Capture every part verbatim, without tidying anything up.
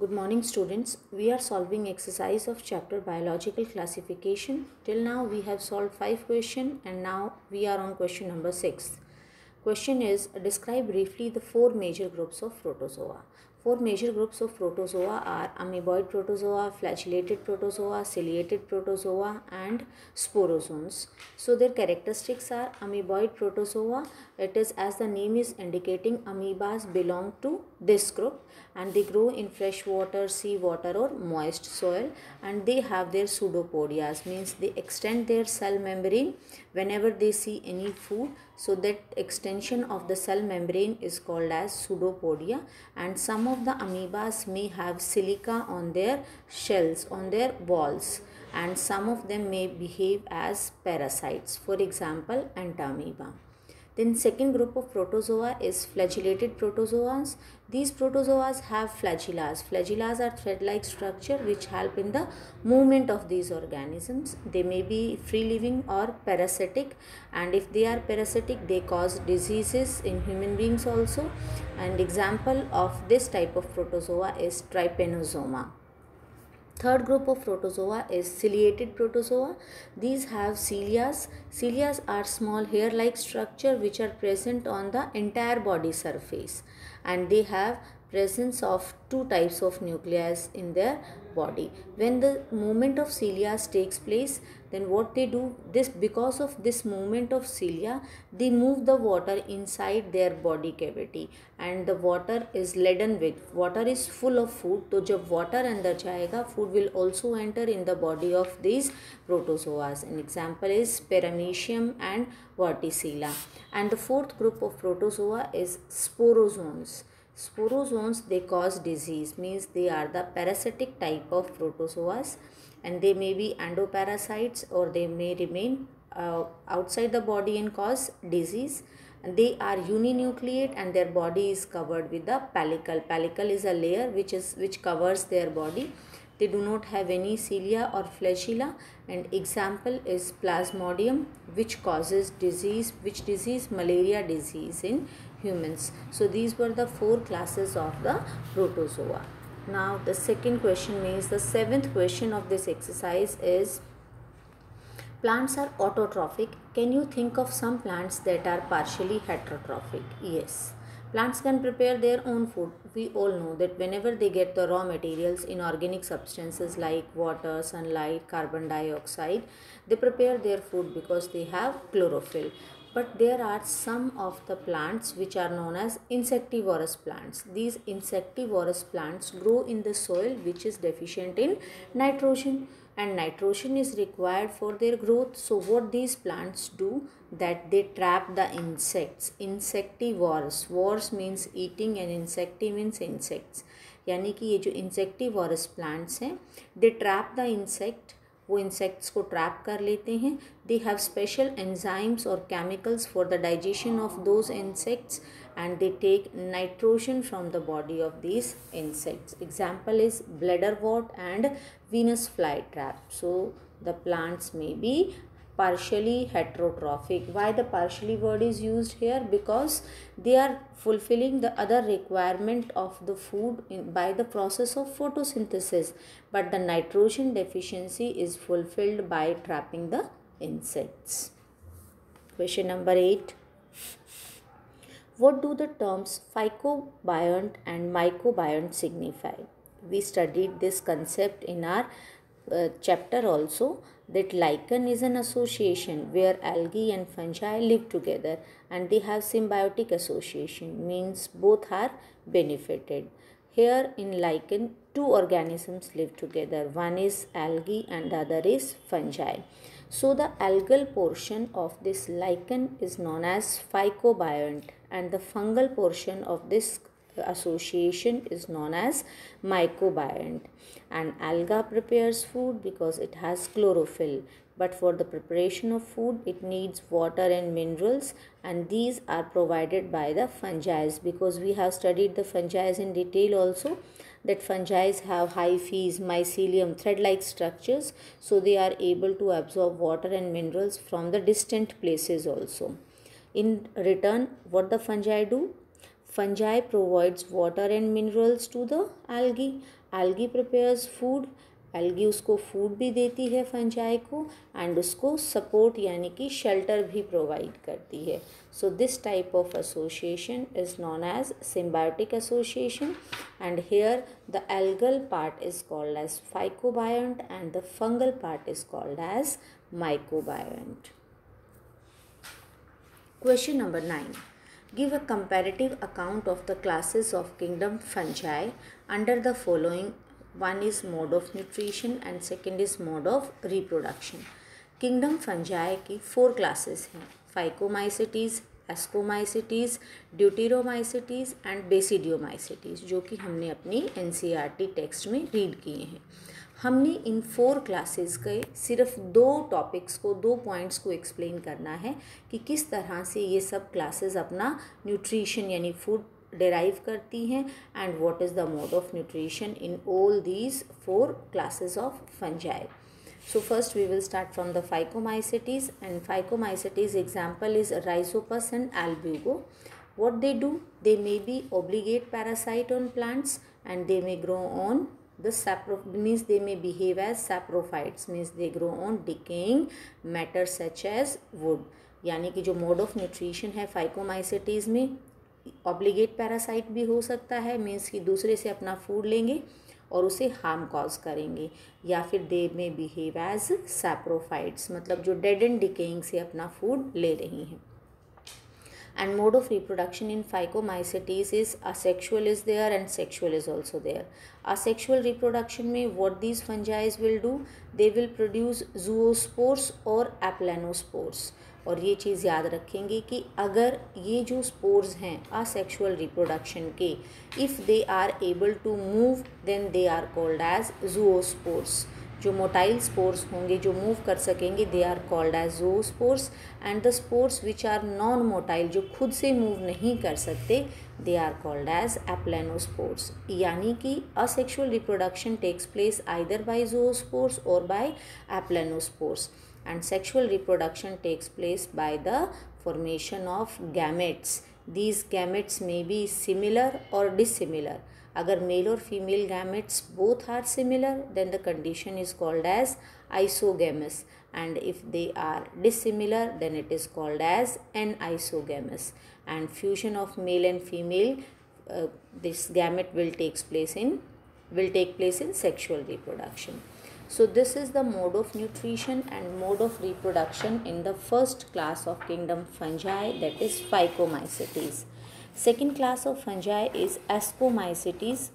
Good morning, students. We are solving exercise of chapter biological classification. Till now we have solved five questions and now we are on question number six. Question is, describe briefly the four major groups of protozoa. Four major groups of protozoa are amoeboid protozoa, flagellated protozoa, ciliated protozoa and sporozoans. So their characteristics are amoeboid protozoa. It is, as the name is indicating, amoebas belong to this group and they grow in fresh water, sea water or moist soil, and they have their pseudopodias, means they extend their cell membrane whenever they see any food. So that extension of the cell membrane is called as pseudopodia, and some of the amoebas may have silica on their shells, on their walls, and some of them may behave as parasites, for example entamoeba. Then second group of protozoa is flagellated protozoans. These protozoas have flagellas. Flagellas are thread-like structure which help in the movement of these organisms. They may be free-living or parasitic, and if they are parasitic they cause diseases in human beings also. And example of this type of protozoa is trypanosoma. Third group of protozoa is ciliated protozoa. These have cilias. Cilias are small hair-like structure which are present on the entire body surface, and they have presence of two types of nuclei in their body. When the movement of cilia takes place, then what they do, this because of this movement of cilia, they move the water inside their body cavity, and the water is laden with, water is full of food. So जब water अंदर जाएगा, food will also enter in the body of these protozoas. An example is Paramecium and Verticilla. And the fourth group of protozoa is sporozoans. Sporozoans, they cause disease, means they are the parasitic type of protozoas, and they may be endoparasites or they may remain uh, outside the body and cause disease. And they are uninucleate and their body is covered with the pellicle. Pellicle is a layer which is which covers their body. They do not have any cilia or flagella, and example is Plasmodium, which causes disease, which disease, malaria disease in humans. So these were the four classes of the protozoa. Now the second question means the seventh question of this exercise is, plants are autotrophic. Can you think of some plants that are partially heterotrophic? Yes. Plants can prepare their own food. We all know that whenever they get the raw materials, inorganic substances like water, sunlight, carbon dioxide, they prepare their food because they have chlorophyll. But there are some of the plants which are known as insectivorous plants. These insectivorous plants grow in the soil which is deficient in nitrogen, and nitrogen is required for their growth. So what these plants do, that they trap the insects. Insectivorous, vorous means eating and insecti means insects, यानी कि ये जो insectivorous plants हैं, they trap the insect, वो insects को trap कर लेते हैं. They have special enzymes or chemicals for the digestion of those insects, and they take nitrogen from the body of these insects. Example is bladderwort and Venus flytrap. So the plants may be partially heterotrophic. Why the partially word is used here? Because they are fulfilling the other requirement of the food in, by the process of photosynthesis, but the nitrogen deficiency is fulfilled by trapping the insects. Question number eight. What do the terms phycobiont and mycobiont signify? We studied this concept in our uh, chapter also, that lichen is an association where algae and fungi live together and they have symbiotic association, means both are benefited. Here in lichen, two organisms live together. One is algae and the other is fungi. So the algal portion of this lichen is known as phycobiont, and the fungal portion of this association is known as mycobiont. And alga prepares food because it has chlorophyll, but for the preparation of food it needs water and minerals, and these are provided by the fungi, because we have studied the fungi in detail also, that fungi have hyphae, mycelium, thread-like structures, so they are able to absorb water and minerals from the distant places also. In return, what the fungi do? Fungi provides water and minerals to the algae. Algae prepares food. Algae उसको food भी देती है fungi को, and उसको support यानी कि shelter भी provide करती है. So this type of association is known as symbiotic association, and here the algal part is called as phycobiont and the fungal part is called as mycobiont. Question number nine. Give a comparative account of the classes of kingdom fungi under the following. One is mode of nutrition and second is mode of reproduction. Kingdom fungi की four classes हैं. Phycomycetes, Ascomycetes, Deuteromycetes and Basidiomycetes, जो कि हमने अपनी N C E R T text में read किए हैं. हमने इन फोर क्लासेस के सिर्फ दो टॉपिक्स को, दो पॉइंट्स को एक्सप्लेन करना है कि किस तरह से ये सब क्लासेस अपना न्यूट्रिशन यानी फूड derive करती हैं, and what is the mode of nutrition in all these four classes of fungi. So first we will start from the Phycomycetes, and Phycomycetes example is Rhizopus and Albugo. What they do? They may be obligate parasite on plants, and they may grow on the sapro means they may behave as saprophytes, means they grow on decaying matter such as wood. यानी कि जो mode of nutrition है Phycomycetes में obligate parasite भी हो सकता है, means कि दूसरे से अपना फूड लेंगे और उसे हार्म कॉज करेंगे, या फिर दे में बिहेव एज सैप्रोफाइट्स, मतलब जो डेड एंड डिकेइंग से अपना फूड ले रही हैं. And mode of reproduction in Phycomycetes is asexual is there and sexual is also there. Asexual reproduction में what these fungi will do? They will produce zoospores or aplanospores. और ये चीज़ याद रखेंगे कि अगर ये जो स्पोर्स हैं असेक्सुअल रिप्रोडक्शन के, if they are able to move then they are called as zoospores. जो मोटाइल स्पोर्स होंगे जो मूव कर सकेंगे they are called as zoospores, and the spores which are non motile जो खुद से मूव नहीं कर सकते they are called as aplanospores. यानी कि asexual reproduction takes place either by zoospores और by aplanospores, and sexual reproduction takes place by the formation of gametes. These gametes may be similar or dissimilar. अगर male और female gametes both are similar then the condition is called as isogamous, and if they are dissimilar then it is called as anisogamous. And fusion of male and female, uh, this gamete will takes place in will take place in sexual reproduction. So this is the mode of nutrition and mode of reproduction in the first class of kingdom fungi, that is Phycomycetes. Second class of fungi is Ascomycetes.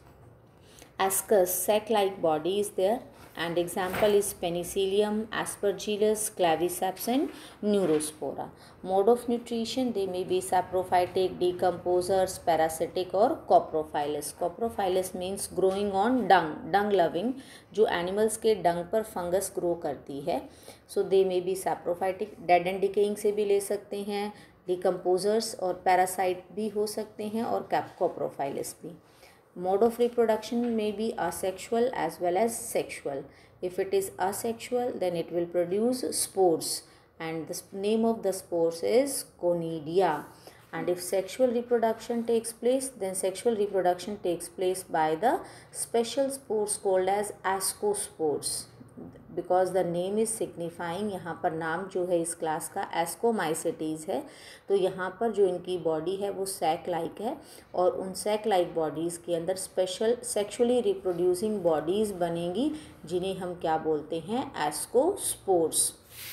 Ascus, sac-like body is there, and example is Penicillium, Aspergillus, Claviceps and Neurospora. Mode of nutrition, they may be saprophytic, decomposers, parasitic or coprophilous. Coprophilous means growing on dung, dung loving, जो animals के dung पर fungus grow करती है. So they may be saprophytic, dead and decaying से भी ले सकते हैं, decomposers और parasite भी हो सकते हैं, और coprophilous भी. Mode of reproduction may be asexual as well as sexual. If it is asexual, then it will produce spores, and the name of the spores is conidia. And if sexual reproduction takes place, then sexual reproduction takes place by the special spores called as ascospores. Because the name is signifying, यहाँ पर नाम जो है इस class का एस्कोमाइसेटीज़ है, तो यहाँ पर जो इनकी बॉडी है वो सैक लाइक है, और उन सैक लाइक बॉडीज़ के अंदर स्पेशल सेक्सुअली रिप्रोड्यूसिंग बॉडीज़ बनेंगी जिन्हें हम क्या बोलते हैं, ascospores.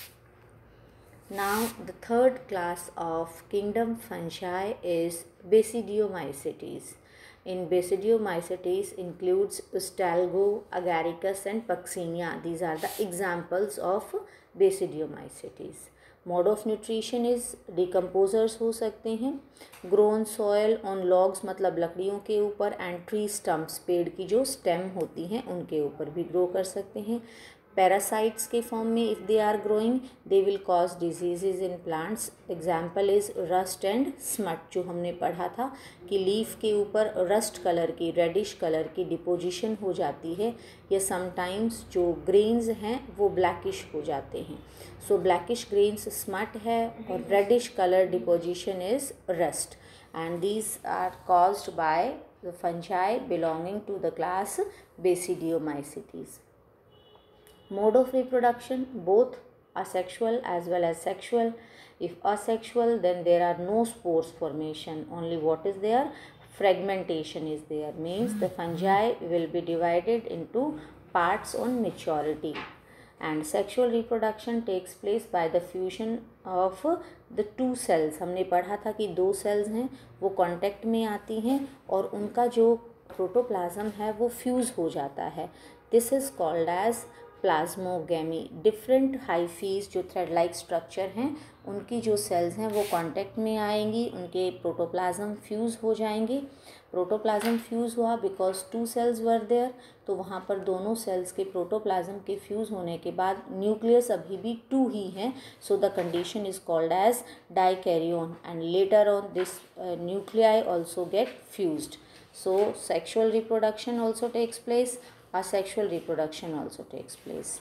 Now the third class of kingdom fungi is basidiomycetes. In Basidiomycetes includes Ustalgo, Agaricus and Puccinia. These are the examples of Basidiomycetes. Mode of nutrition is decomposers हो सकते हैं, grow on soil on logs मतलब लकड़ियों के ऊपर, and tree stumps पेड़ की जो स्टेम होती हैं उनके ऊपर भी ग्रो कर सकते हैं. पैरासाइट्स के फॉर्म में if they are growing they will cause disease in plants. Example is rust and smut, जो हमने पढ़ा था कि लीफ के ऊपर रस्ट कलर की, रेडिश कलर की डिपोजिशन हो जाती है, या समटाइम्स जो ग्रेन्स हैं वो ब्लैकिश हो जाते हैं. सो ब्लैकिश ग्रेन्स स्मट है और reddish colour deposition is rust. and these are caused by the fungi belonging to the class Basidiomycetes. Mode of reproduction, both asexual as well as sexual. If asexual, then there are no spores formation, only what is there? Fragmentation is there, means the fungi will be divided into parts on maturity. And sexual reproduction takes place by the fusion of the two cells. हमने पढ़ा था कि दो cells हैं वो contact में आती हैं और उनका जो प्रोटोप्लाज्म है वो फ्यूज़ हो जाता है. This is called as plasmogamy. Different hyphae जो थ्रेड लाइक स्ट्रक्चर हैं उनकी जो सेल्स हैं वो कांटेक्ट में आएंगी, उनके प्रोटोप्लाज्म फ्यूज़ हो जाएंगे. प्रोटोप्लाज्म फ्यूज़ हुआ because two cells were there, तो वहाँ पर दोनों सेल्स के प्रोटोप्लाज्म के फ्यूज़ होने के बाद न्यूक्लियस अभी भी टू ही हैं. So the condition is called as dikaryon and later on this nuclei also get fused. So sexual reproduction also takes place, asexual reproduction also takes place.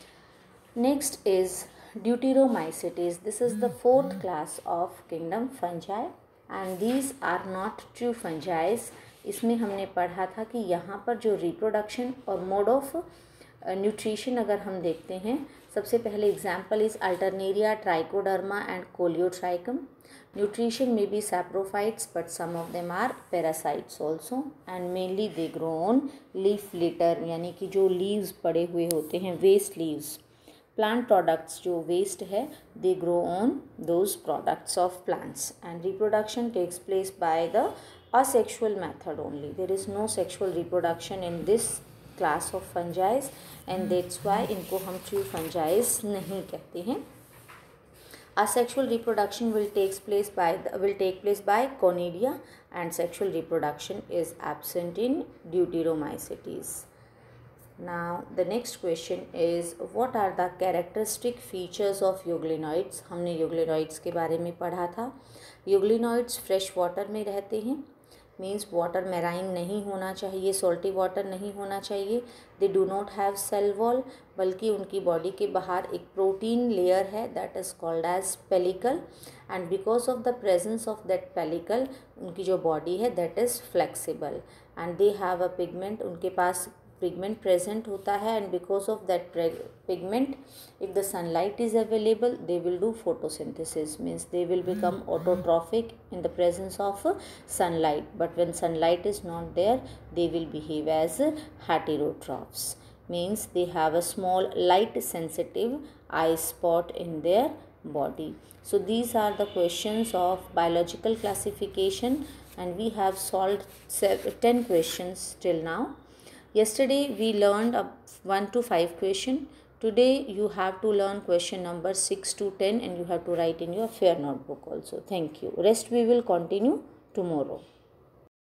Next is Deuteromycetes. This is the fourth class of kingdom fungi and these are not true fungi. इसमें हमने पढ़ा था कि यहाँ पर जो reproduction और mode of nutrition अगर हम देखते हैं, सबसे पहले example is Alternaria, Trichoderma and Colletotrichum. Nutrition may be saprophytes, but some of them are parasites also, and mainly they grow on leaf litter, यानी कि जो leaves पड़े हुए होते हैं, waste leaves. Plant products जो waste है, they grow on those products of plants, and reproduction takes place by the asexual method only. There is no sexual reproduction in this class of fungi, and that's why इनको हम true fungi नहीं कहते हैं. Asexual reproduction will takes place by the, will take place by Conidia, and sexual reproduction is absent in Deuteromycetes. Now the next question is, what are the characteristic features of euglenoids? हमने euglenoids के बारे में पढ़ा था. euglenoids fresh water में रहते हैं, means water marine नहीं होना चाहिए, सॉल्टी वाटर नहीं होना चाहिए. They do not have cell wall, बल्कि उनकी बॉडी के बाहर एक प्रोटीन लेयर है that is called as pellicle, and because of the presence of that pellicle उनकी जो बॉडी है that is flexible, and they have a pigment, उनके पास पिगमेंट प्रेजेंट होता है, and because of that pigment if the sunlight is available they will do photosynthesis, means they will become autotrophic in the presence of sunlight, but when sunlight is not there they will behave as heterotrophs, means they have a small light sensitive eye spot in their body. So these are the questions of biological classification, and we have solved ten questions till now. Yesterday we learned one to five question. Today you have to learn question number six to ten, and you have to write in your fair notebook also. Thank you. Rest we will continue tomorrow.